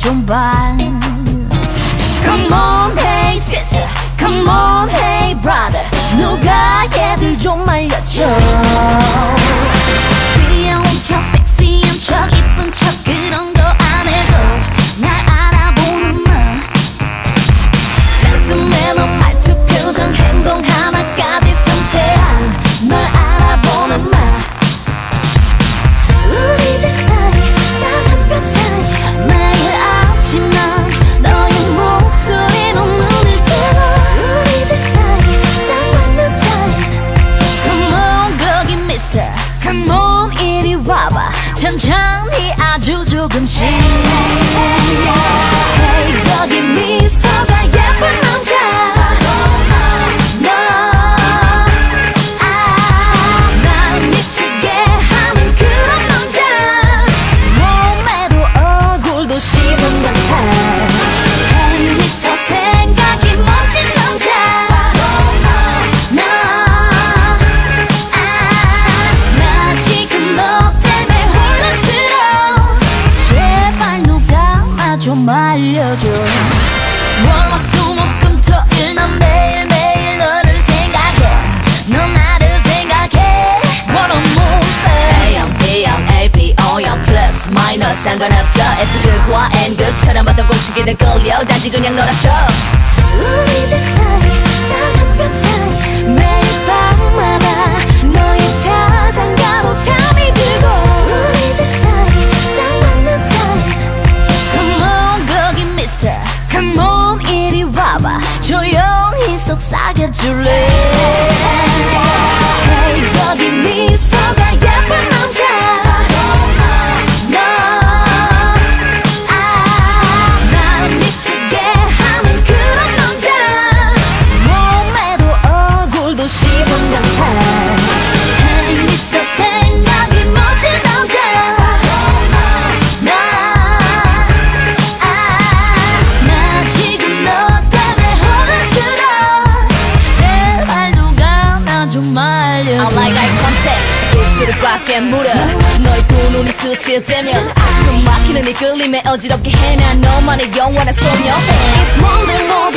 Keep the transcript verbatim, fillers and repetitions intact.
좀 봐. Come on hey sister, come on hey brother, 누가 얘들 좀 말려줘. 귀여운 척 섹시한 척 이쁜 척 그런 거 안 해도 날 알아보는 나. 센스 매너 말투 표정 행동 하나까지 섬세한 널 알아보는 나. 우리들 사이 단 한 뼘 사이 매일 아침 난 너의 목소리로 눈을 뜨고 우리들 사이 딱 맞는 타입. Come on 거기 mister, come on 이리 와봐. 천천히 아주 조금씩. Hey 여기 미소가 예쁜 남자 너 아, 날 미치게 하는 그런 남자. 몸매도 얼굴도 시선 같아. Hey 미스터 생각이 멋진 남자 너 아, 나 지금 너 때문에 혼란스러워. 제발 누가 나 좀 알려줘. 월화수목금토일 난 매일매일 너를 생각해. 넌 나를 생각해. What a monster. 에이엠, 비엠, 에이비, 오엠, 플러스, 마이너스 상관없어. S극과 N극처럼 어떤 공식에도 끌려 단지 그냥 놀았어. 우리들 사이 딱 한 뼘 사이 매일 밤마다 너의 자장가로 잠이 들고 우리들 사이 딱 맞는 타입. Come on 거기 mister, come on 이리 와봐. 조용히 속삭여줄래. Hey 여기 미소가 예쁜 남자 너 아, 날 미치게 하는 그런 남자. 몸매도 얼굴도 시선 같아. Hey 미스터 생각이 멋진 남자 나 아, 나 지금 너 때문에 혼란스러워. 제발 누가 나 좀 알려줘. I like eye contact 입술을 꽉 깨물어. 너의 두 눈이 스치되면 숨 막히는 이 끌림에 어지럽게 해. 난 너만의 영원한 소녀. It's more than more